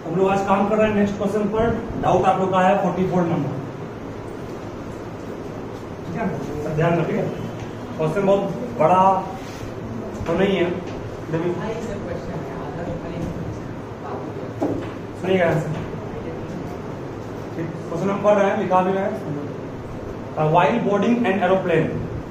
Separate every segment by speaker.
Speaker 1: हम लोग आज काम कर रहे हैं नेक्स्ट क्वेश्चन पर। डाउट आप लोग का है 44 नंबर, ठीक है, सब ध्यान रखिए। क्वेश्चन बहुत बड़ा तो नहीं है, सुनिएगा आंसर। क्वेश्चन नंबर है, लिखा भी है। While boarding an aeroplane.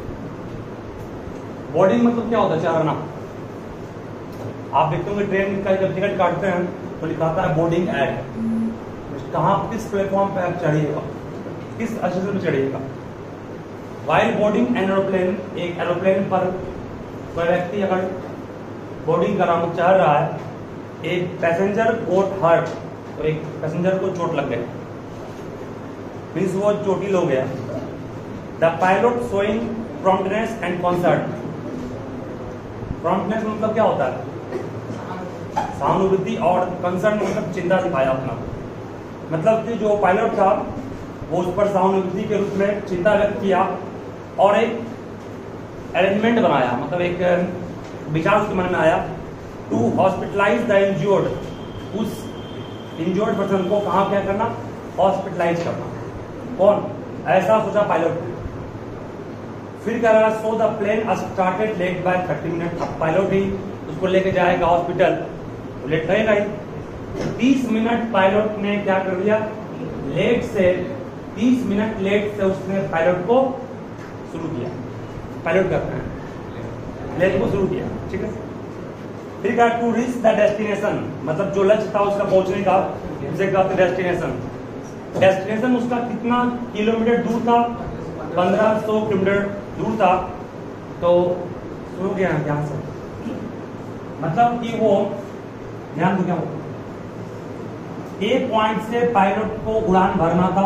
Speaker 1: Boarding मतलब क्या होता है? चढ़ना। आप देखते होंगे ट्रेन का जब टिकट काटते हैं तो लिखाता है बोर्डिंग एट, कहाँ किस प्लेटफॉर्म पे आप चढ़िएगा, किस स्टेशन पे चढ़िएगा। वाइल बोर्डिंग एन एरोप्लेन, एक एरोप्लेन पर कोई व्यक्ति अगर बोर्डिंग कराना चाह रहा है, एक पैसेंजर गोट हर्ट, तो एक पैसेंजर को चोट लग गई, मीन्स वो चोटिल हो गया। The pilot showing promptness and concern. Promptness मतलब क्या होता है? सहानुभूति, और कंसर्न मतलब चिंता दिखाया अपना। मतलब कि जो पायलट था वो उस पर सहानुभूति के रूप में चिंता व्यक्त किया और एक अरेंजमेंट बनाया, मतलब एक विचार उसके मन में आया, टू हॉस्पिटलाइज द इंज्योर्ड। उस इंज्योर्ड पर्सन को कहाँ क्या करना? हॉस्पिटलाइज करना। कौन? ऐसा सोचा पायलट। फिर कह रहा so the plane started late by 30 minute. अब पायलट ही उसको लेके जाएगा हॉस्पिटल, तो लेट रहेगा ही। 30 मिनट पायलट ने क्या कर दिया? लेट से 30 मिनट लेट से उसने पायलट को शुरू किया। पायलट करते हैं, लेट को शुरू किया, ठीक है। फिर कहा टू रीच द डेस्टिनेशन, मतलब जो लक्ष्य था उसका पहुंचने का, उसे कहते डेस्टिनेशन। डेस्टिनेशन उसका कितना किलोमीटर दूर था? 1500 किलोमीटर दूर था। तो शुरू किया यहाँ से, मतलब कि वो ध्यान दो क्या हो, एक पॉइंट से पायलट को उड़ान भरना था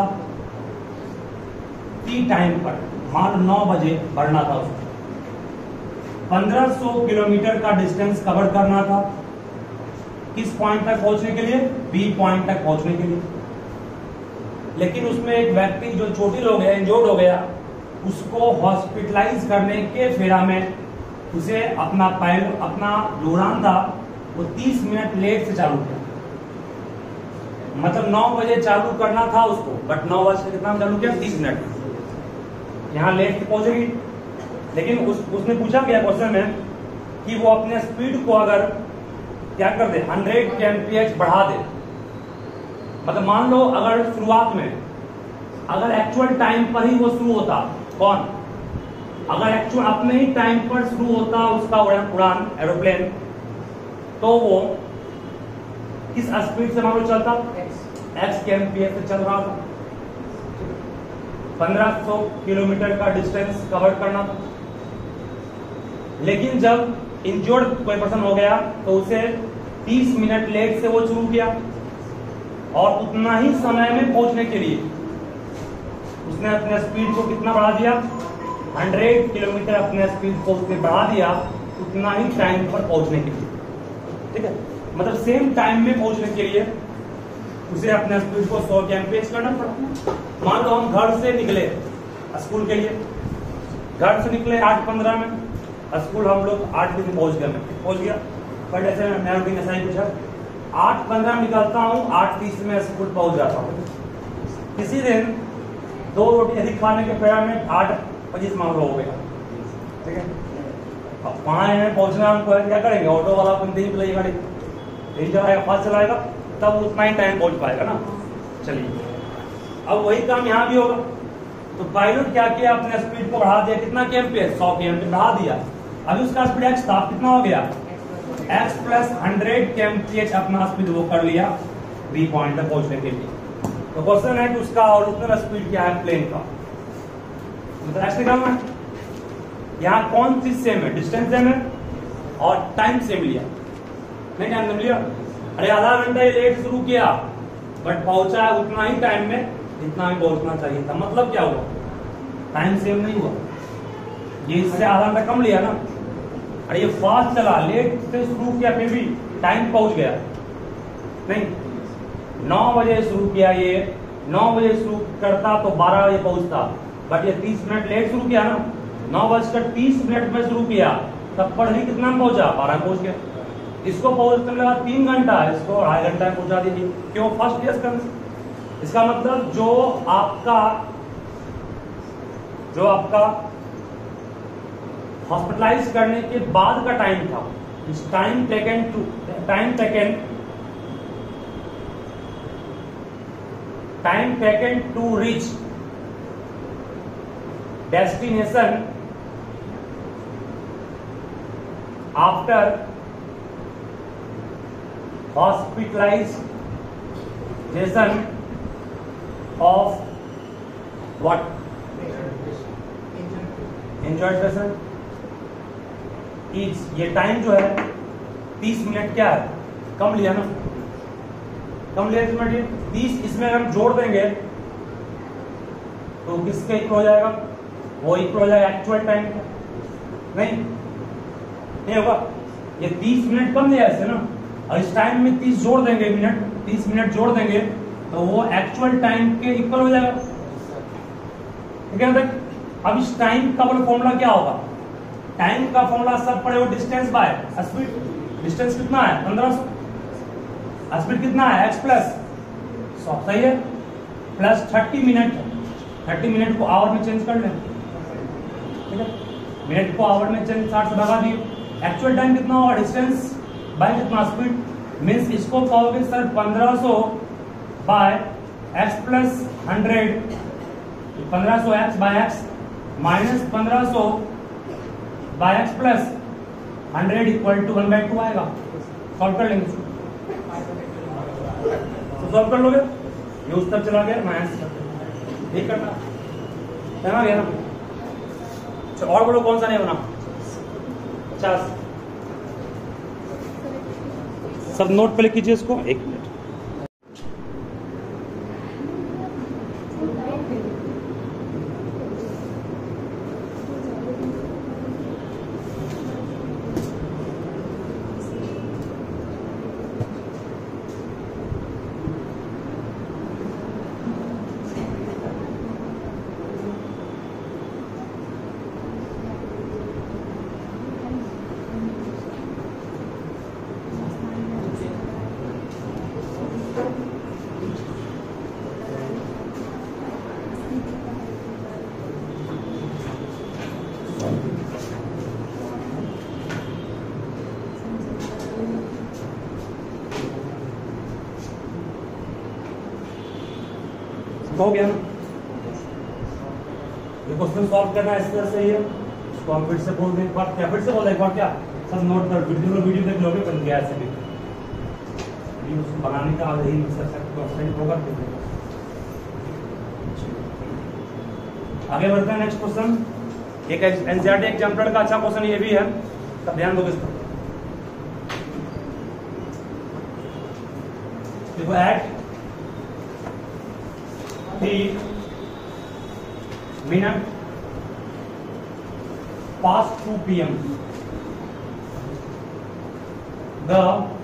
Speaker 1: टी टाइम पर, मान 9 बजे भरना था उसको। 1500 किलोमीटर का डिस्टेंस कवर करना था, किस पॉइंट तक पहुंचने के लिए? बी पॉइंट तक पहुंचने के लिए। लेकिन उसमें एक व्यक्ति जो चोटिल हो गया, इंजोर्ड हो गया, उसको हॉस्पिटलाइज करने के फेरा में उसे अपना जो उड़ान था वो 30 मिनट लेट से चालू किया। मतलब 9 बजे चालू करना था उसको, बट 9 बजे कितना चालू किया? 30 मिनट। यहाँ लेट से पहुंचेगी। लेकिन उसने पूछा गया क्वेश्चन में कि वो अपने स्पीड को अगर क्या कर दे, 100 kmph बढ़ा दे। मतलब मान लो अगर शुरुआत में, अगर एक्चुअल टाइम पर ही वो शुरू होता, कौन? अगर एक्चुअल अपने ही टाइम पर शुरू होता उसका उड़ान एरोप्लेन, तो वो किस स्पीड से मान लो चलता? x kmph से चल रहा था। 1500 किलोमीटर का डिस्टेंस कवर करना था। लेकिन जब इंजोर्ड कोई पर्सन हो गया तो उसे 30 मिनट लेट से वो शुरू किया, और उतना ही समय में पहुंचने के लिए उसने अपने स्पीड को कितना बढ़ा दिया? 100 किलोमीटर अपने स्पीड को उसने बढ़ा दिया, उतना ही टाइम पर पहुंचने के लिए, ठीक है। मतलब सेम टाइम में पहुंचने के लिए उसे अपने स्पीड को 100 kmph करना पड़ा। मान लो हम घर से निकले स्कूल के लिए, घर से निकले 8:15 में, स्कूल हम लोग 8 बजे पहुंच गया। बट ऐसे मैं रूटीन ऐसा ही पूछा, 8:15 में निकलता हूँ, 8:30 में स्कूल पहुंच जाता हूँ। किसी दिन 2 रोटी अधिक खाने के फेरा में 8:25 मान लो हो गया, ठीक है। अब वहां पहुंचना हमको है, क्या करेंगे? ऑटो वाला अपन नहीं चलाएगा, गाड़ी नहीं चलाएगा, फास्ट चलाएगा, तब उतना ही टाइम पहुंच पाएगा ना। चलिए, अब वही काम यहाँ भी होगा। तो पायलट क्या किया? अपने स्पीड को बढ़ा दिया, कितना kmph? 100 kmph बढ़ा दिया। अभी उसका स्पीड x था, कितना हो गया? x प्लस 100 kmph अपना स्पीड वो कर लिया बी पॉइंट तक पहुंचने के लिए। तो क्वेश्चन है कि उसका ओरिजिनल स्पीड क्या है प्लेन का? मतलब x निकालना है। यहाँ कौन चीज सेम है? डिस्टेंस सेम है और टाइम सेम लिया, नहीं टाइम सेम लिया। अरे आधा घंटा ये लेट शुरू किया, बट पहुंचा है उतना ही टाइम में जितना भी पहुंचना चाहिए था। मतलब क्या हुआ? टाइम सेम नहीं हुआ, ये इससे आधा घंटा कम लिया ना। अरे ये फास्ट चला, लेट से शुरू किया, फिर भी टाइम पहुंच गया नहीं। 9 बजे शुरू किया, ये 9 बजे शुरू करता तो 12 बजे पहुंचता, बट ये 30 मिनट लेट शुरू किया ना। 9:30 में शुरू किया, तब पर ही कितना पहुंचा? 12 पहुंच गया। इसको पहुंचने में लगा 3 घंटा, इसको 2.5 घंटा में पहुंचा दीजिए। क्यों? फर्स्ट केस करने। इसका मतलब जो आपका हॉस्पिटलाइज करने के बाद का टाइम था, इस time taken to reach destination after hospitalization of what? Injured patient is, ये टाइम जो है 30 मिनट क्या है? कम लिया ना, कम लिया 30, इसमें हम जोड़ देंगे तो किसके इक्वल हो जाएगा? वो इक्वल हो जाएगा एक्चुअल टाइम। नहीं होगा, ये 30 मिनट कम लिया ऐसे ना, और इस टाइम में 30 जोड़ देंगे, 30 मिनट जोड़ देंगे तो वो एक्चुअल टाइम के इक्वल हो जाएगा। ठीक है? अब इस टाइम का फॉर्मूला क्या होगा? टाइम का फॉर्मूला सब पड़े हो डिस्टेंस बाय स्पीड। डिस्टेंस कितना है? 1500। स्पीड कितना है? x प्लस 100, सही है, प्लस 30 मिनट। 30 मिनट को आवर में चेंज कर लें। ठीक है, मिनट को आवर में चेंज 60 से भगा दिए। एक्चुअल टाइम कितना होगा? डिस्टेंस बाय कितना? स्पीड। मीन्स इसको कहोगे sir 1500 by x plus 100, 1500 x by x minus 1500 by x plus 100 equal to 1/2 आएगा। सॉल्व कर लेंगे, तो सॉल्व कर लोगे। ये उस तक चला गया, माइनस ठीक करना है ना, गया ना। और बोलो कौन सा नहीं बना? 50। सब नोट पे लिख कीजिए इसको, 1 मिनट। हो गया ना, ये क्वेश्चन सॉल्व करना इस तरह से ही है। इसको हम फिर से बोल दें, एक बार क्या फिर से बोल एक बार क्या सब नोट कर, वीडियो देख लोगे, बन गया ऐसे भी उसको बनाने का यही क्वेश्चन होगा। आगे बढ़ते हैं नेक्स्ट क्वेश्चन। एक एनसीईआरटी एग्जाम्पल का अच्छा क्वेश्चन ये भी है, तब ध्यान दोगे इसको। देखो, at 3 minutes past 2 p.m. the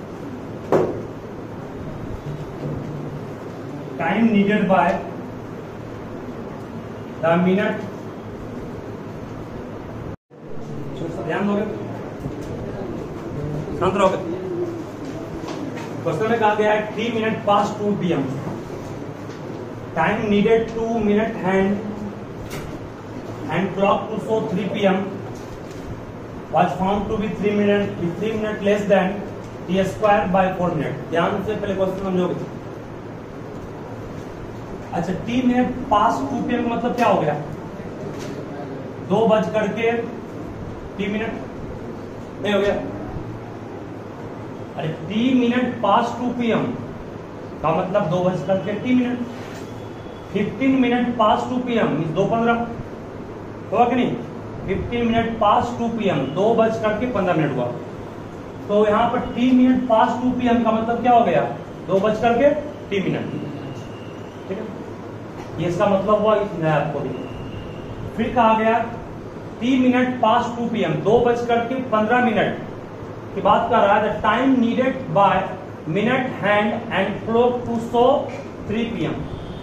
Speaker 1: time needed by the minute, ध्यान दोगे, शांत रहोगे। क्वेश्चन में कहा गया है 3 minutes past 2 p.m. time needed 2 minute and clock to show 3 p.m. was found to be 3 minute less than t square by 4 minute। ध्यान से पहले क्वेश्चन समझोगे। अच्छा, t मिनट पास 2 p.m. का मतलब क्या हो गया? 2:03 नहीं हो गया? अरे t मिनट पास 2 p.m. का मतलब 2:03। 15 मिनट पास 2 p.m. 2:15 हुआ कि नहीं? 15 मिनट पास 2 p.m. 2:15 हुआ। तो यहाँ पर 3 मिनट पास 2 p.m. का मतलब क्या हो गया? 2:03। ठीक है, ये इसका मतलब हुआ आपको भी। फिर कहा गया 3 मिनट पास 2 p.m. 2:15 की बात कर रहा है। The time needed by minute hand and clock to show 3 p.m.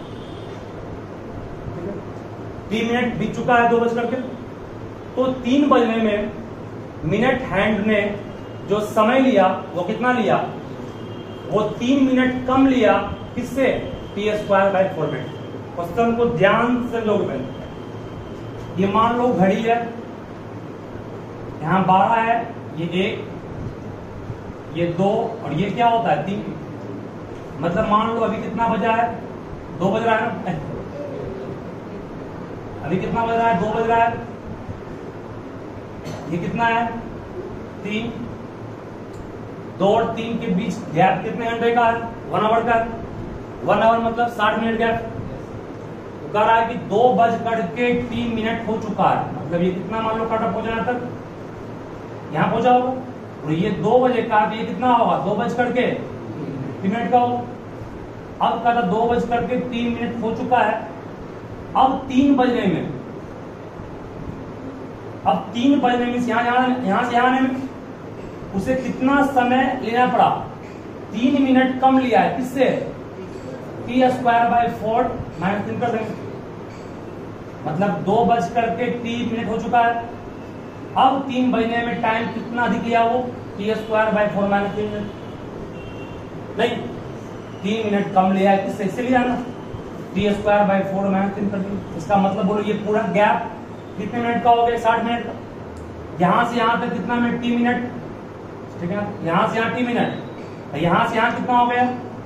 Speaker 1: 3 minute बीत चुका है 2:00 तो 3 बजने में मिनट हैंड ने जो समय लिया वो कितना लिया, वो 3 मिनट कम लिया, किससे, t²/4 मिनट। क्वेश्चन को ध्यान से लोग पहले, ये मान लो घड़ी है, यहाँ 12 है, ये 1, ये 2 और ये क्या होता है 3। मतलब मान लो अभी कितना बजा है, 2 बज रहा है ना, अभी कितना बज रहा है, 2 बज रहा है, ये कितना है 3, 2 और 3 के बीच गैप कितने घंटे का है, 1 आवर का है। 1 आवर मतलब 60 मिनट गैप। तो कह रहा है कि 2:03 हो चुका है, मतलब ये कितना मान लो कटअप हो जाने तक यहाँ पहुंचा होगा, और ये 2 बजे का, ये कितना होगा 2:03 का होगा। अब कहा था 2:03 हो चुका है, अब 3 बजने में, अब 3 बजने में यहां से आने में उसे कितना समय लेना पड़ा, 3 मिनट कम लिया है, किससे, t²/4 -3 कर देंगे, मतलब 2:03 हो चुका है। अब 3 बजने में टाइम कितना अधिक लिया, वो t²/4 -3 मिनट, नहीं 3 मिनट कम लिया है, किससे, इससे लिया ना, t²/4 -3 कर दिया। इसका मतलब बोलो ये पूरा गैप कितने मिनट का हो गया, 60 मिनट का। यहां से यहां तक कितना मिनट, t मिनट, ठीक है, यहां से यहां t मिनट, यहां से यहां कितना हो गया,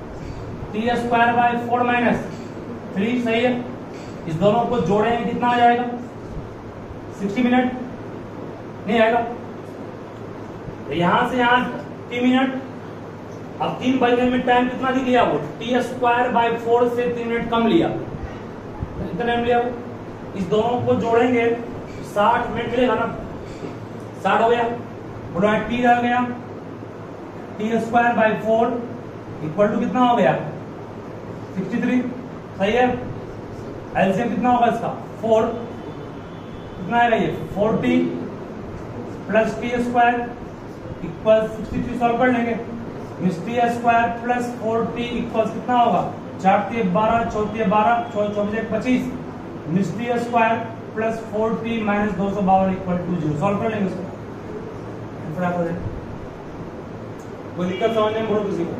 Speaker 1: t²/4 -3, सही है। इस दोनों को जोड़ेंगे कितना आ जाएगा, 60 मिनट नहीं आएगा। यहां से यहां t मिनट, अब 3 बजने में टाइम कितना दिया, वो t²/4 से 3 मिनट कम लिया, कितना टाइम लिया वो। इस दोनों को जोड़ेंगे 60 मिनट मिलेगा ना, 60 हो गया, बोलो t रह गया, t²/4 इक्वल टू कितना हो गया, 63, सही है। एलसीएम कितना होगा इसका, 4, कितना आएगा ये 40 प्लस t² इक्वल 63, सॉल्व कर लेंगे। t² प्लस 40 इक्वल कितना होगा, 4 × 12, 4 × 12, 24 25, t² plus 40 - 252 equal to 0, solve कर लेंगे उसको। कोई दिक्कत समझने में बोलो किसी को।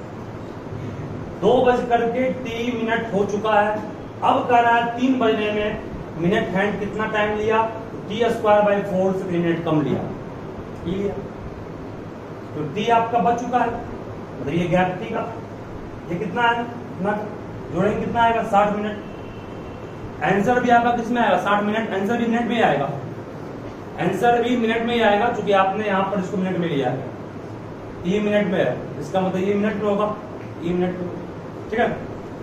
Speaker 1: 2:03 हो चुका है, अब कह रहा है 3 बजने में मिनट हैंड कितना टाइम लिया, t²/4 से 3 मिनट कम लिया, ये तो t आपका बच चुका है, मतलब ये गैप t का, ये कितना है ना, जोड़ेंगे कितना आएगा, 60 मिनट। आंसर भी आपका किसमें आएगा, 60 मिनट, आंसर भी मिनट में आएगा, आंसर भी मिनट में ही आएगा, क्योंकि आपने यहाँ पर इसको मिनट में लिया है, ये मिनट में है, इसका मतलब ये मिनट में होगा, ये मिनट में, ठीक है।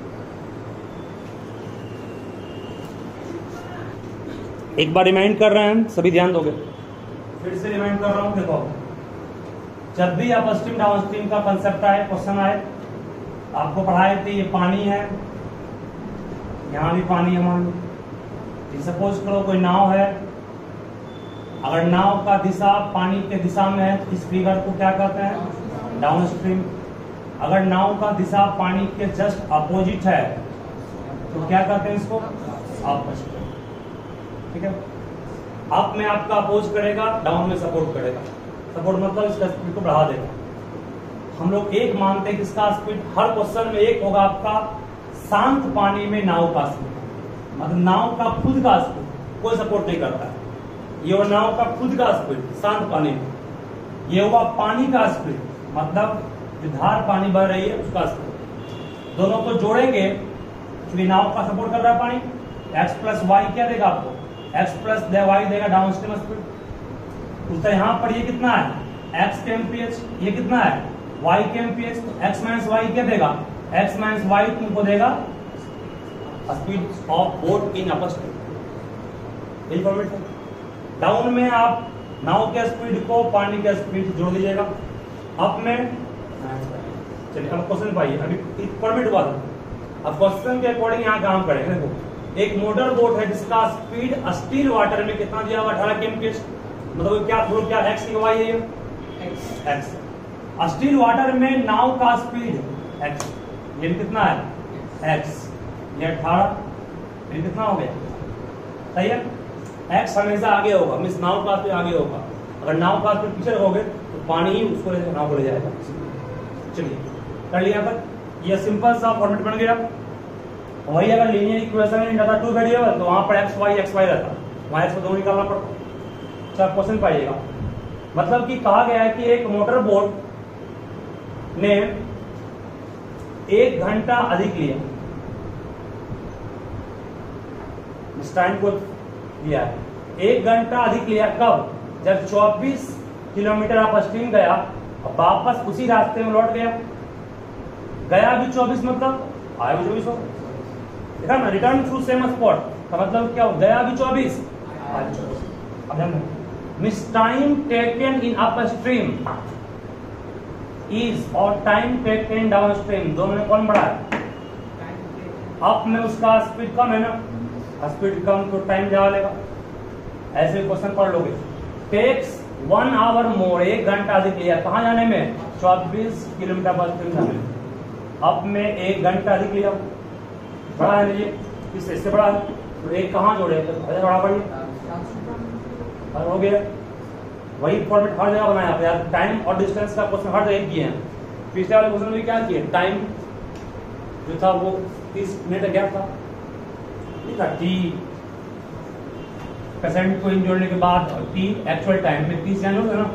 Speaker 1: एक बार रिमाइंड कर रहे हैं, सभी ध्यान दोगे, फिर से रिमाइंड कर रहा हूं। देखो, जब भी आप अपस्ट्रीम डाउनस्ट्रीम का कंसेप्ट आए, क्वेश्चन आए, आपको पढ़ाए थे ये पानी है, यहाँ भी पानी है, मान लो सपोज करो कोई नाव है, अगर नाव का दिशा पानी के दिशा में है तो इस फिगर को क्या कहते हैं, डाउनस्ट्रीम। अगर नाव का दिशा पानी के जस्ट अपोजिट है तो क्या कहते हैं इसको, अपस्ट्रीम, ठीक है। अप में आपका अपोज करेगा, डाउन में सपोर्ट करेगा। सपोर्ट मतलब इसका स्पीड को बढ़ा देगा। हम लोग एक मानते हैं कि इसका स्पीड हर क्वेश्चन में एक होगा आपका, शांत पानी में नाव का स्पीड, मतलब नाव का खुद का स्पीड, कोई सपोर्ट नहीं करता है, ये वो नाव का खुद का स्पीड शांत पानी में। ये हुआ पानी का स्पीड, मतलब धार पानी बह रही है उसका स्पीड। दोनों को जोड़ेंगे, क्योंकि नाव का सपोर्ट कर रहा है पानी, x + y क्या देगा आपको, x + y देगा डाउनस्ट्रीम स्पीड। उसका यहाँ पर ये कितना है, x के एमपीएच, ये कितना है y के एमपीएच, तो x - y क्या देगा, x - y तुमको देगा speed of boat in upper stream. Information down में आप नाव के स्पीड को पानी के स्पीड से जोड़ दीजिएगा, अप में। चलिए अब क्वेश्चन पाइए, अभी परमिट हुआ था, अब क्वेश्चन के अकॉर्डिंग यहाँ काम करेंगे। देखो, एक मोटर बोट है जिसका स्पीड स्टील वाटर में कितना दिया हुआ, 18 kmph, मतलब क्या क्या x की y है, x। स्टील वाटर में नाव का स्पीड x, ये कितना है x, ये 18, ये कितना हो गया, सही है। x हमेशा आगे होगा, मीन्स नाव का स्पीड आगे होगा। अगर नाव का स्पीड पीछे रहोगे तो पानी ही उसको ले जाएगा। चलिए कर लिया यहाँ पर, यह सिंपल सा फॉर्मेट बन गया। वही अगर लीनियर इक्वेशन में रहता 2 वेरिएबल तो वहां पर एक्स वाई रहता, वहां एक्स को दोनों निकालना पड़ता। अच्छा क्वेश्चन पाइएगा, मतलब कि कहा गया है कि एक मोटर बोट ने 1 घंटा अधिक लिया, इस टाइम को लिया है 1 घंटा अधिक लिया। कब? जब 24 किलोमीटर आप स्ट्रीम गया और वापस उसी रास्ते में लौट गया। गया भी 24 मतलब आया भी 24 हो, देखा ना, रिटर्न थ्रू सेम स्पॉट का मतलब क्या हो, गया भी 24 आया भी 24। अब ध्यान मिस time taken in upstream is और टाइम टेकन डाउन स्ट्रीम, दोनों में कौन बड़ा है? अप में उसका स्पीड कम है ना, स्पीड कम तो टाइम ज्यादा लेगा। ऐसे क्वेश्चन पढ़ लोगे। टेक्स 1 आवर मोर, 1 घंटा अधिक लिया, कहाँ जाने में? 24 किलोमीटर पर स्ट्रीम जाने में। अप में 1 घंटा अधिक लिया, बड़ा है ये, इससे बड़ा है तो एक कहाँ जोड़े तो बड़ा पड़ी हो गया। वही फॉर्मेट हर जगह बनाया यार, टाइम और डिस्टेंस का क्वेश्चन हर जगह किए हैं। पिछले वाले क्वेश्चन में क्या किए, टाइम जो था वो 30 मिनट गैप था, टी परसेंट को इन जोड़ने के बाद टी एक्चुअल टाइम में 30 जान होगा ना,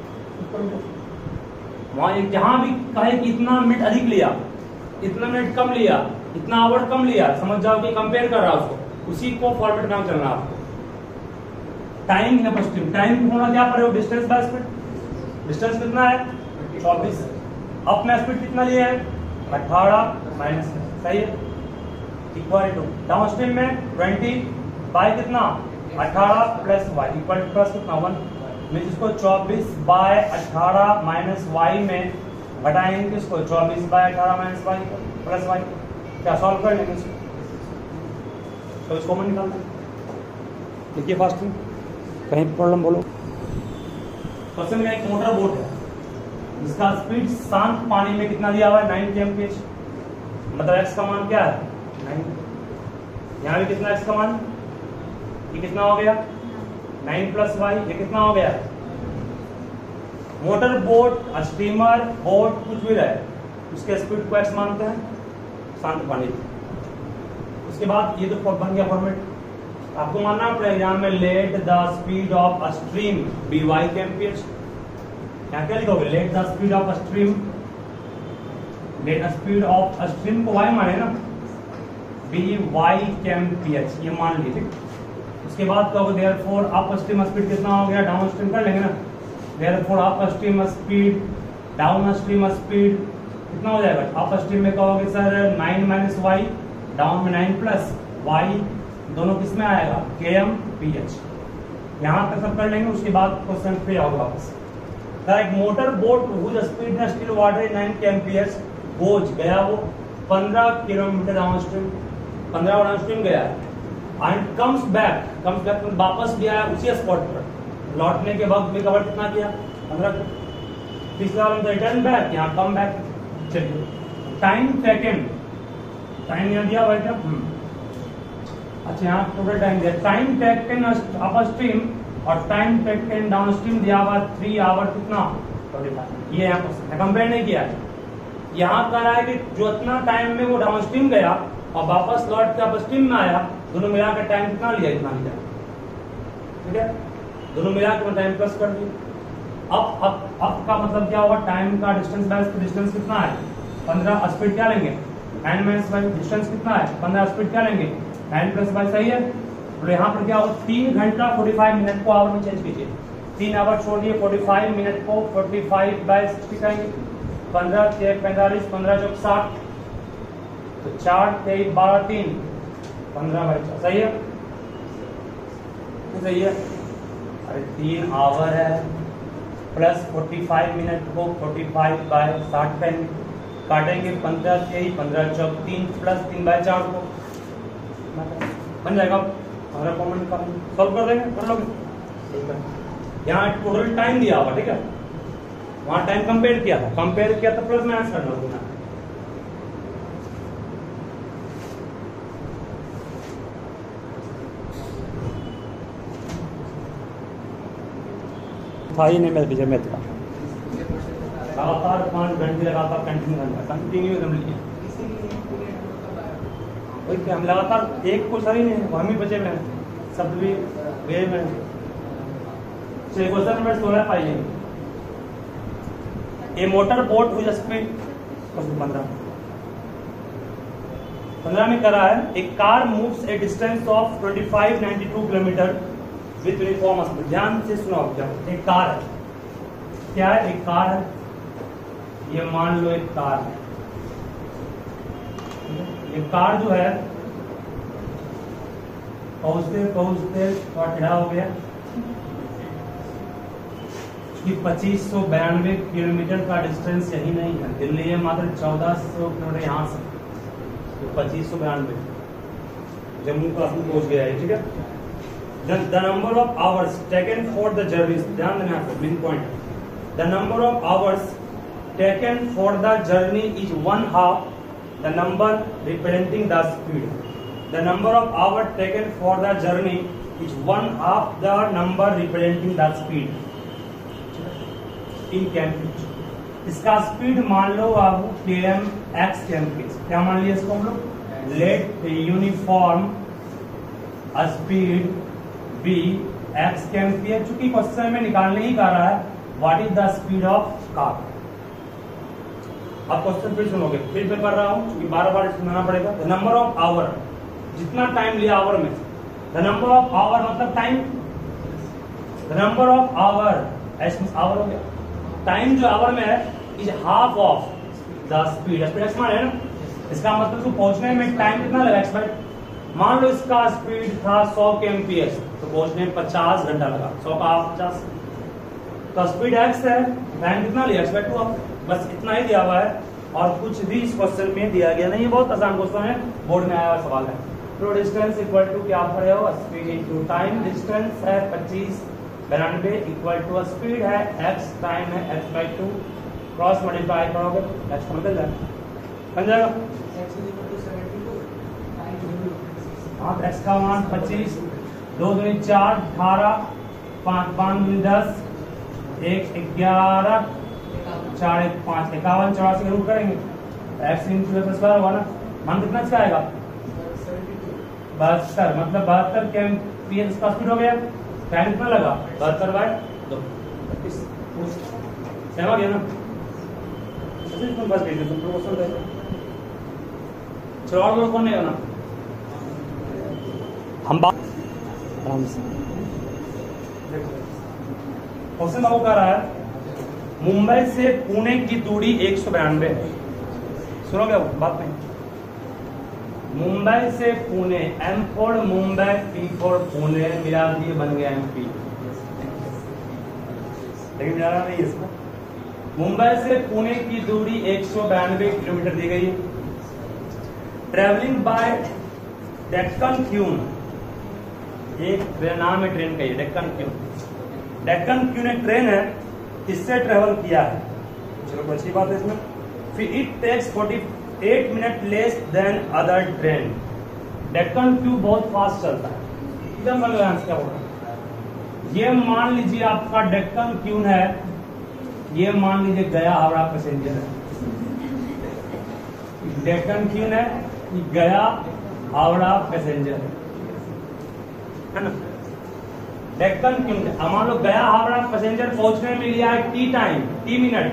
Speaker 1: वहां जहां भी कहे कि इतना मिनट अधिक लिया, इतना मिनट कम लिया, इतना आवर कम लिया, समझ जाओ कि कंपेयर कर रहा है उसको, उसी को फॉर्मेट में चलना आपको। टाइम है स्ट्रीम, टाइम होना क्या पड़ेगा? Distance by speed. डिस्टेंस कितना है? 24। अप में स्पीड कितना लिया है? 18 माइनस, सही है, इक्वल टू डाउन स्ट्रीम में 20 बाय कितना? 18 plus y equal to plus कितना 1, मीन इसको 24 बाय 18 माइनस वाई में घटाएंगे किसको? 24 by 18 minus y plus y. क्या सॉल्व कर लेंगे इसको, तो इसको कॉमन निकालते हैं। देखिए फास्ट कहीं प्रॉब्लम बोलो। क्वेश्चन में एक मोटर बोट है जिसका स्पीड शांत पानी में कितना दिया हुआ है? 9 kmph, मतलब एक्स का मान क्या है? 9। यहाँ भी कितना एक्स का मान? ये कितना हो गया? 9 प्लस वाई, ये कितना हो गया? मोटर बोट, स्टीमर, बोट कुछ भी रहे, उसके स्पीड को एक्स मानते हैं शांत पानी। उसके बाद ये तो बन गया फॉर्मेट। आपको मानना पड़ेगा एग्जाम में let the speed of a stream be y kmph। यहाँ क्या लिखोगे? Let the speed of a stream, let the speed of a stream को वाई माने ना, बी वाई kmph ये मान लीजिए। उसके बाद कहोगे देयरफॉर अप स्ट्रीम स्पीड कितना हो गया? डाउन स्ट्रीम कर लेंगे ना, therefore upstream speed downstream speed कितना हो जाएगा? अप स्ट्रीम में कहोगे सर 9 माइनस वाई, डाउन में 9 प्लस वाई, दोनों किस में आएगा? kmph। यहाँ तक सब कर लेंगे, उसके बाद क्वेश्चन पे आओगे वापस। एक motor boat whose speed in still water 9 kmph goes, गया वो 15 kilometre downstream, 15 downstream गया एंड कम्स बैक वापस गया उसी स्पॉट पर। लौटने के वक्त भी कवर कितना किया? 15। पिछला वाला रिटर्न बैक, यहाँ कम बैक। चलिए टाइम टेकन, टाइम यहाँ दिया हुआ है क्या? अच्छा यहाँ टोटल टाइम दिया, टाइम टेकन अप स्ट्रीम और टाइम टेकन डाउन स्ट्रीम दिया हुआ 3 आवर कितना? 45। ये यहाँ पर कंपेयर नहीं किया है, यहाँ कह रहा है कि जो इतना टाइम में वो डाउन स्ट्रीम गया और वापस लौट के अप स्ट्रीम में आया, दोनों मिला के टाइम कितना लिया? इतना लिया, ठीक है, दोनों मिला के टाइम प्लस कर दिया। अब का मतलब क्या होगा? टाइम का डिस्टेंस बाय डिस्टेंस कितना है? 15, स्पीड क्या लेंगे? 9 माइनस वाई, डिस्टेंस कितना है? 15, स्पीड क्या लेंगे? 9 प्लस वाई, सही है। तो यहाँ पर क्या होगा? 3 घंटा 45 मिनट को आवर में चेंज कीजिए, 3 आवर छोड़ दिए, 45 मिनट को 45 बाय 60 करेंगे, 15 3 45, 15 चौक 60, तो 4 3 12 3 15 बाय 4, सही है, सही है। अरे 3 आवर है प्लस 45 मिनट को 45 बाय 60 करेंगे, काटेंगे 15 3 15 चौक 3 प्लस 3 बाय 4 को बन जाएगा। हमारा कॉमेंट का सॉल्व कर देंगे, कर लोगे, ठीक है। यहाँ टोटल टाइम दिया हुआ, ठीक है, वहां टाइम कंपेयर किया था, कंपेयर किया था प्लस माइनस करना होगा। था ही नहीं मेरे पीछे मैथ का। लगातार 5 घंटे लगातार कंटिन्यू लिया। हम लगातार एक को सही नहीं, हम ही बचे में सब भी वे में। क्वेश्चन नंबर 16 पाइए। A motor boat whose speed 15 में करा है। A car moves a distance of 2592 kilometre with uniform speed. ध्यान से सुनो। क्या एक कार है, क्या है? एक कार है, ये मान लो एक कार है। ये कार जो है पहुंचते पहुंचते थोड़ा टेढ़ा हो गया कि 2592 किलोमीटर का डिस्टेंस यही नहीं है, दिल्ली है मात्र 1400 किलोमीटर यहाँ से, तो 2592 जम्मू कश्मीर पहुंच गया है। ठीक है। The number of hours taken for the journey, ध्यान देना आपको, main point. The number of hours taken for the journey is 1/2 the number representing the speed. The number of hours taken for the journey is 1/2 the number representing the speed in km. इसका speed मान लो आप km x km। क्या मान लिया इसको हम लोग? Let uniform speed be x km। चूंकि क्वेश्चन में निकालने ही कर रहा है what is the speed of car. अब क्वेश्चन फिर सुनोगे, फिर मैं कर रहा हूं क्योंकि बार बार सुनाना पड़ेगा। द नंबर ऑफ आवर, जितना टाइम लिया आवर में, द नंबर ऑफ आवर मतलब time, the number of hour hour हो गया, टाइम जो आवर में है is half of the speed. Speed x मान है ना, इसका मतलब तो पहुंचने में टाइम कितना लगा एक्सपेक्ट। मान लो इसका स्पीड था 100 kmph, तो पहुंचने में 50 घंटा लगा, 100 का 50, तो स्पीड एक्स है, टाइम कितना लिया एक्सपेक्ट हुआ। बस इतना ही दिया हुआ है और कुछ भी इस क्वेश्चन में दिया गया नहीं है। बहुत आसान क्वेश्चन है, बोर्ड में आया हुआ सवाल है। तो डिस्टेंस इक्वल टू क्या पड़े हो, स्पीड इनटू टाइम। डिस्टेंस है 2592 इक्वल टू स्पीड है x, टाइम है x/2, क्रॉस मल्टीप्लाई करोगे x को निकल जाएगा, बन जाएगा। हाँ, x का मान 25, 2 दूनी 4, 18, 5 5 दूनी 10, 1 11, 4 1 5, 51 84 के रूट करेंगे, x इंटू x स्क्वायर होगा ना। मान कितना इसका आएगा 72, मतलब 72 kmph इसका स्पीड हो गया। टाइम कितना लगा 72/2, सेम आ गया ना। बस चलो और कौन नहीं होना, हम बात आराम से क्वेश्चन आपको कह रहा है मुंबई से पुणे की दूरी 192 है। सुनोगे बात नहीं। मुंबई से Pune, M for Mumbai, P for Pune, मिला दिए बन गया MP, लेकिन मिलाना नहीं इसका। मुंबई से पुणे की दूरी 192 किलोमीटर दी गई है। ट्रेवलिंग बाय डेक्कन क्यून, एक नाम है ट्रेन का, ये डेक्कन क्यून। डेक्कन क्यून एक ट्रेन है, इससे ट्रेवल किया है। चलो अच्छी बात है इसमें। फिर it takes 48 minute less than other train. Deccan queen बहुत फास्ट चलता है, एकदम क्या बोल रहा है। ये मान लीजिए आपका डेक्कन क्यून है, ये मान लीजिए गया हावड़ा पैसेंजर है। डेक्कन क्यून है, गया हावड़ा पैसेंजर है ना। डेक्कन क्यून मान लो गया हावड़ा पैसेंजर पहुंचने में लिया है टी टाइम, टी मिनट,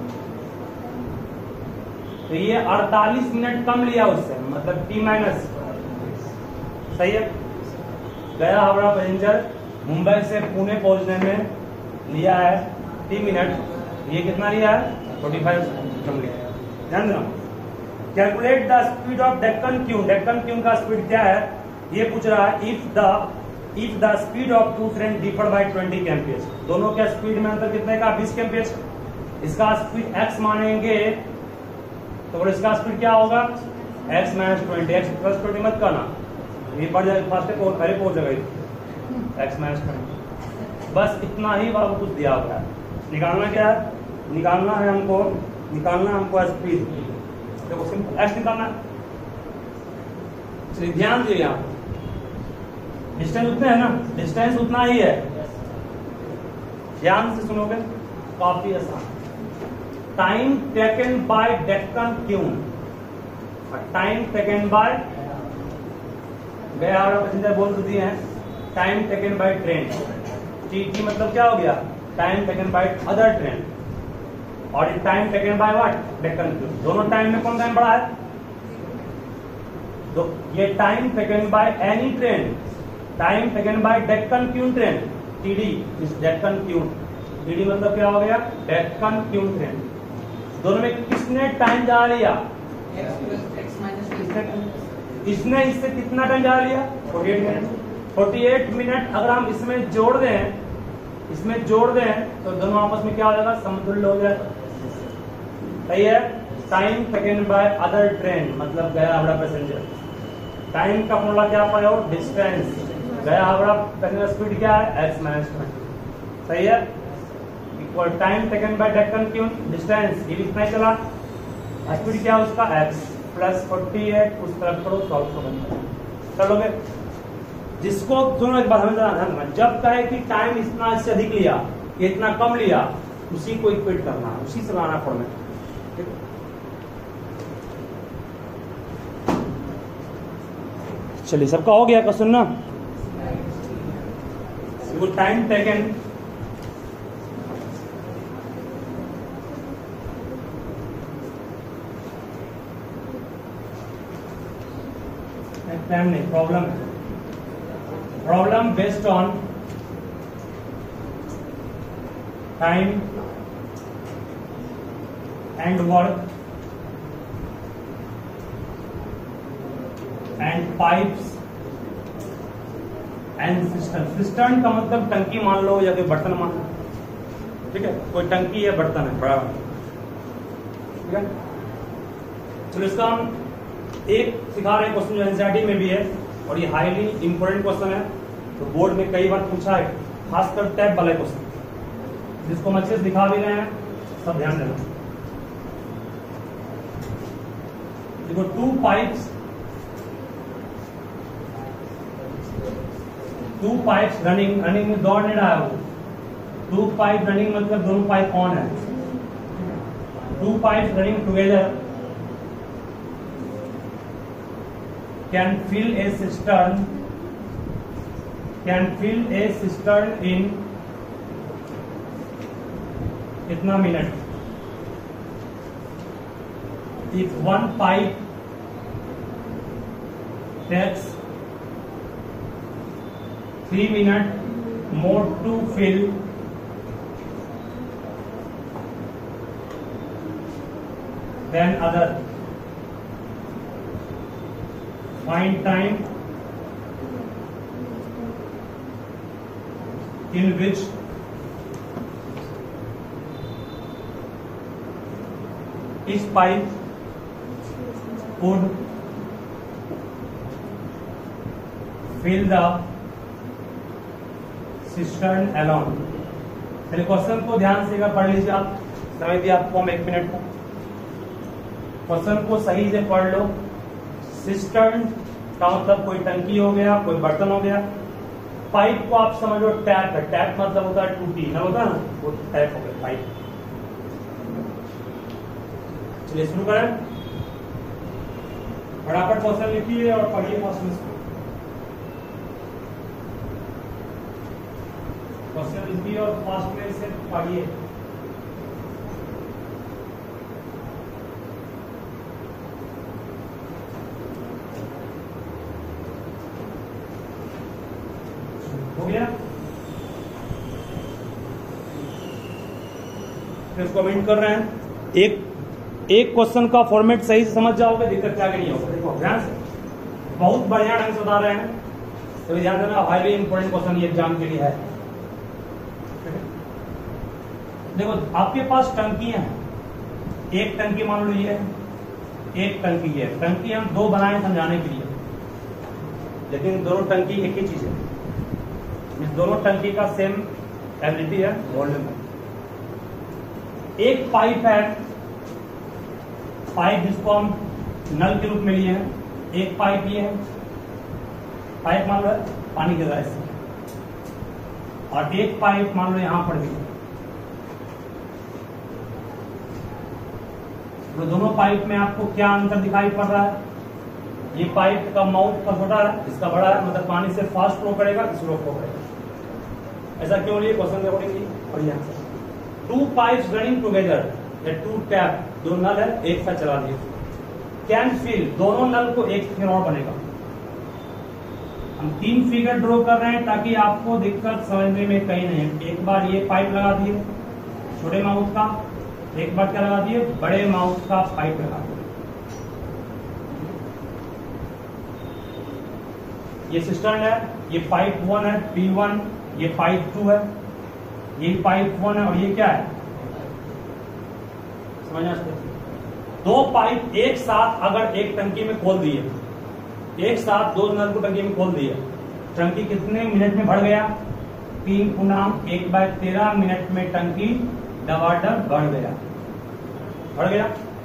Speaker 1: तो ये 48 मिनट कम लिया उससे, मतलब टी माइनस, सही है। गया हावड़ा पैसेंजर मुंबई से पुणे पहुंचने में लिया है टी मिनट, ये कितना लिया है 45 कम लिया है। ध्यान देना। Calculate the speed of Deccan queen. Deccan queen का स्पीड क्या है ये पूछ रहा है। If the speed of two train differ by 20 kmph, दोनों के स्पीड में अंतर कितने का 20 kmph। इसका स्पीड x मानेंगे तो इसका स्पीड क्या होगा x - 20, x + 20 मत करना, ये बढ़ जाएगा, फास्ट पहले पहुंच जाएगा x - 20। बस इतना ही बाबू कुछ दिया हुआ है। निकालना क्या है, निकालना है हमको स्पीड। देखो सिंपल x निकालना है। चलिए ध्यान दीजिए, यहाँ डिस्टेंस उतना है ना, डिस्टेंस उतना ही है। ध्यान से सुनोगे काफी आसान। Time taken by Deccan queen, time taken by Gaya Howrah passenger बोल तो दिए हैं, time taken by train, TT मतलब क्या हो गया, time taken by other train, और time taken by what, Deccan queen. दोनों टाइम में कौन टाइम बढ़ा है, तो ये time taken by any train, time taken by Deccan queen train, TD is Deccan queen, TD मतलब क्या हो गया, डेक्कन क्यून ट्रेन। दोनों में किसने टाइम जा लिया, इसने इससे कितना टाइम जा लिया, 48 मिनट। 48 मिनट अगर हम इसमें जोड़ दें, इसमें जोड़ दें तो दोनों आपस में क्या हो जाएगा, समतुल्य हो जाएगा। सही है। Time taken by other train मतलब गया हावड़ा पैसेंजर, टाइम का फॉर्मूला क्या पाया हो, डिस्टेंस, गया हावड़ा पैसेंजर स्पीड क्या है, x माइनस 20। सही है। Equal time taken by Deccan queen, distance ये कितना चला, स्पीड क्या है उसका x प्लस 48, उस तरफ करो 100 बनता है। चलोगे जिसको दोनों एक बात हमें ध्यान रखना, जब कहे कि टाइम इतना इससे अधिक लिया, इतना कम लिया, उसी को इक्वेट करना है, उसी से लाना फॉर्मेट। चलिए सबका हो गया क्वेश्चन ना। टाइम टेकन टाइम नहीं, प्रॉब्लम है, problem based on time and work and pipes and cistern. Cistern का मतलब टंकी मान लो या कोई बर्तन मान लो, ठीक है, कोई टंकी या बर्तन है बड़ा, ठीक है। चलो इसका हम एक सिखा रहे हैं क्वेश्चन जो एनसीईआरटी में भी है और ये हाईली इंपॉर्टेंट क्वेश्चन है, तो बोर्ड में कई बार पूछा है, खासकर टैब वाला क्वेश्चन जिसको हम अच्छे से दिखा भी रहे हैं, सब ध्यान देना। देखो टू पाइप्स रनिंग में दौड़ नहीं रहा है वो, टू पाइप रनिंग मतलब दोनों पाइप ऑन है, two pipes running together can fill a cistern in कितना minute. If one pipe takes 3 minutes more to fill, than other, find time in which each pipe would fill the cistern alone। चलिए question को ध्यान से पढ़ लीजिए आप, समय दिया आपको हम 1 मिनट का, क्वेश्चन को सही से पढ़ लो। सिस्टर्न का मतलब कोई टंकी हो गया, कोई बर्तन हो गया, पाइप को आप समझ लो टैप है, टैप मतलब होता है टूटी ना, होता है ना, वो टैप हो गया पाइप। चलिए शुरू करें, फटाफट क्वेश्चन लिखिए और पढ़िए क्वेश्चन लिखिए और फास्ट में से पढ़िए। हो गया, इसको कमेंट कर रहे हैं। एक क्वेश्चन का फॉर्मेट सही से समझ जाओगे, दिक्कत क्या नहीं होगा। देखो ध्यान से, बहुत बढ़िया ढंग से बता रहे हैं, तो ध्यान देना, हाईली इंपॉर्टेंट क्वेश्चन ये एग्जाम के लिए है। देखो आपके पास टंकियां हैं, एक टंकी मान लो ये है, एक टंकी है, टंकी हम दो बनाए समझाने के लिए, लेकिन दोनों टंकी एक ही चीज है, इस दोनों टंकी का सेम एबिलिटी है, वॉल्यूम है। एक पाइप है, पाइप जिसको हम नल के रूप में लिए हैं, एक पाइप ये है, पाइप मान लो पानी गिर रहा है इससे, और एक पाइप मान लो यहां पर भी, तो दोनों पाइप में आपको क्या अंतर दिखाई पड़ रहा है? ये पाइप का माउथ का छोटा है, इसका बड़ा है, मतलब पानी से फास्ट फ्लो करेगा, स्लो फ्लो करेगा। ऐसा क्यों? लिए क्वेश्चन अकॉर्डिंग और ये answer. Two pipes running together, two tap, दो नल है एक साथ चला दिए, कैन फिल, दोनों नल को एक फिगर और बनेगा। हम 3 फिगर ड्रॉ कर रहे हैं ताकि आपको दिक्कत समझने में कहीं नहीं है। एक बार ये पाइप लगा दिए छोटे माउथ का, एक बार क्या लगा दिए? बड़े माउथ का पाइप लगा दिए। ये सिस्टर्न है, ये पाइप 1 है P1, ये पाइप 2 है, ये पाइप 1 है और ये क्या है? समझना? दो पाइप एक साथ अगर एक टंकी में खोल दिए, एक साथ दो नल को टंकी में खोल दिए, टंकी कितने मिनट में भर गया? 3×1/13 मिनट में टंकी डबाडब बढ़ गया, बढ़ गया।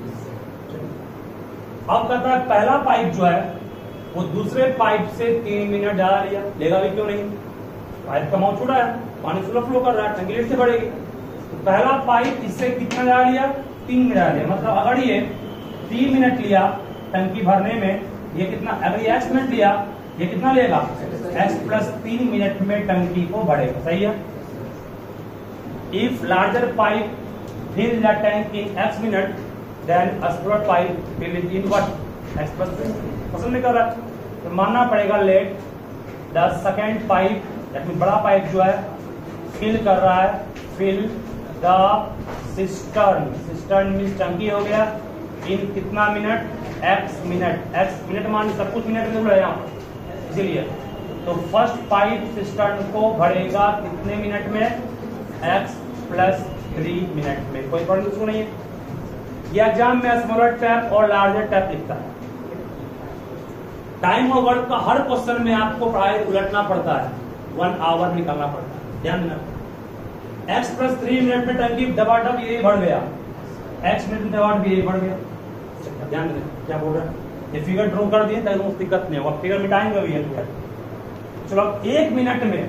Speaker 1: अब कहता है पहला पाइप जो है वो दूसरे पाइप से 3 मिनट ज्यादा लिया, लेगा भी क्यों नहीं? पाइप का माउथ छोटा है, पानी स्लो फ्लो कर रहा है, टंकी लेट से बढ़ेगी। तो पहला पाइप इससे कितना ज्यादा लिया? 3 मिनट लिया। मतलब अगर ये 3 मिनट लिया टंकी भरने में, ये कितना? अगर ये x मिनट लिया, ये कितना लेगा? x प्लस 3 मिनट में टंकी को भरेगा। सही है? If larger pipe fill the tank in x minute then a smaller pipe fill it in what? x plus 3। पसंद नहीं कर रहा है तो मानना पड़ेगा लेट द सेकेंड पाइप, बड़ा पाइप जो है फिल कर रहा है, fill the cistern, cistern means टंकी हो गया, इन कितना minute? x minute, x minute मान सब कुछ मिनट में बोला यहाँ, इसीलिए तो फर्स्ट पाइप सिस्टर्न को भरेगा कितने मिनट में? x प्लस 3 मिनट में। कोई प्रॉब्लम इसको नहीं है। ये एग्जाम में स्मॉलर टैप और लार्जर टैप लिखता है। टाइम ओवर का हर क्वेश्चन में आपको पढ़ाई उलटना पड़ता है, 1 आवर निकालना पड़ता है, ध्यान देना। x प्लस 3 मिनट में टंकी डबाडब ये बढ़ गया, x मिनट में डबाडब ये बढ़ गया। ध्यान देना क्या बोल रहा है। ये फिगर ड्रॉ कर दिए ताकि उसको दिक्कत नहीं होगा, फिगर मिटाएंगे भी है। चलो 1 मिनट में,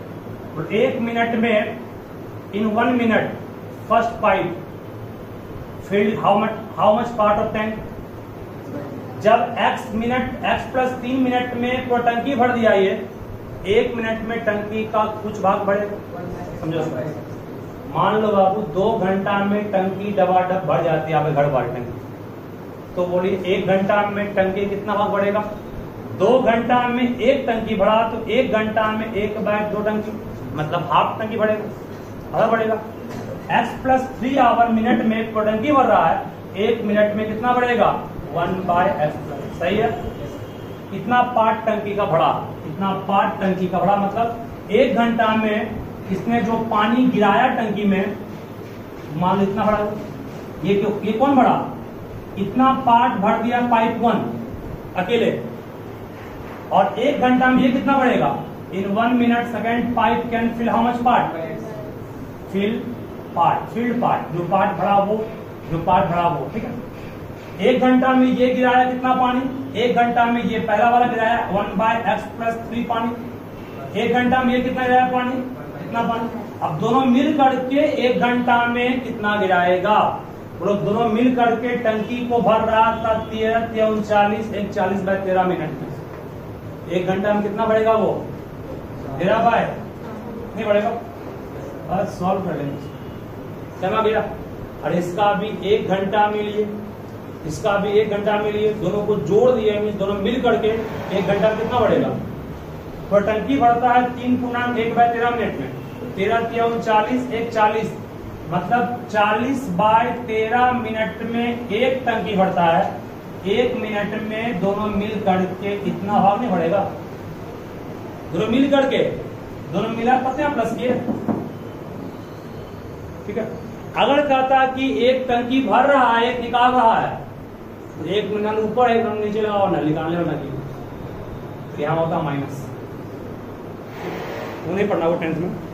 Speaker 1: 1 मिनट में in 1 minute first pipe filled how much part of tank? जब x minute, x plus 3 minute में पूरा टंकी भर दिया, ये 1 मिनट में टंकी का कुछ भाग बढ़ेगा। समझो? मान लो बाबू 2 घंटा में टंकी डबाडब भर जाती है, घर बार टंकी, तो बोलिए 1 घंटा में टंकी कितना भाग बढ़ेगा? 2 घंटा में एक टंकी भरा तो 1 घंटा में 1/2 टंकी, मतलब हाफ टंकी बढ़ेगा, आधा बढ़ेगा। x प्लस 3 आवर मिनट में टंकी भर रहा है, 1 मिनट में कितना बढ़ेगा? 1/x। सही है? कितना पार्ट टंकी का भरा? कितना पार्ट टंकी का भरा? मतलब 1 घंटा में इसने जो पानी गिराया टंकी में, मान लो इतना भरा, ये कौन भरा? इतना पार्ट भर दिया पाइप 1 अकेले, और 1 घंटा में ये कितना बढ़ेगा? In 1 minute second pipe can fill how much part? Fill part, filled part, जो पार्ट भरा वो, जो पार्ट भरा वो। ठीक है? 1 घंटा में ये गिराया कितना पानी? 1 घंटा में ये पहला वाला गिराया 1/x प्लस 3 पानी। 1 घंटा में ये कितना गिराया पानी? कितना पानी? अब दोनों मिल करके 1 घंटा में कितना गिराएगा? दोनों मिल करके टंकी को भर रहा था 13 1 40/13 मिनट में। 1 घंटा में कितना बढ़ेगा? वो 13 नहीं बढ़ेगा। बस सॉल्व कर लेंगे, समझ गया? और इसका भी 1 घंटा में लिए, इसका भी 1 घंटा में लिए, दोनों को जोड़ दिए, दोनों मिल करके 1 घंटा में कितना बढ़ेगा? तो टंकी भरता है 3×1/13 मिनट में, 13 39 1 40, मतलब 40/13 मिनट में एक टंकी भरता है। 1 मिनट में दोनों मिल करके इतना भाग नहीं बढ़ेगा? दोनों मिल करके, दोनों मिला पते हैं प्लस किए। ठीक है? अगर कहता कि एक टंकी भर रहा है, एक निकाल रहा है, तो 1 नल ऊपर 1 नल नीचे लगाओ, नल निकालने वाला की, तो यहां होता माइनस। वो नहीं पढ़ना, वो टेंथ में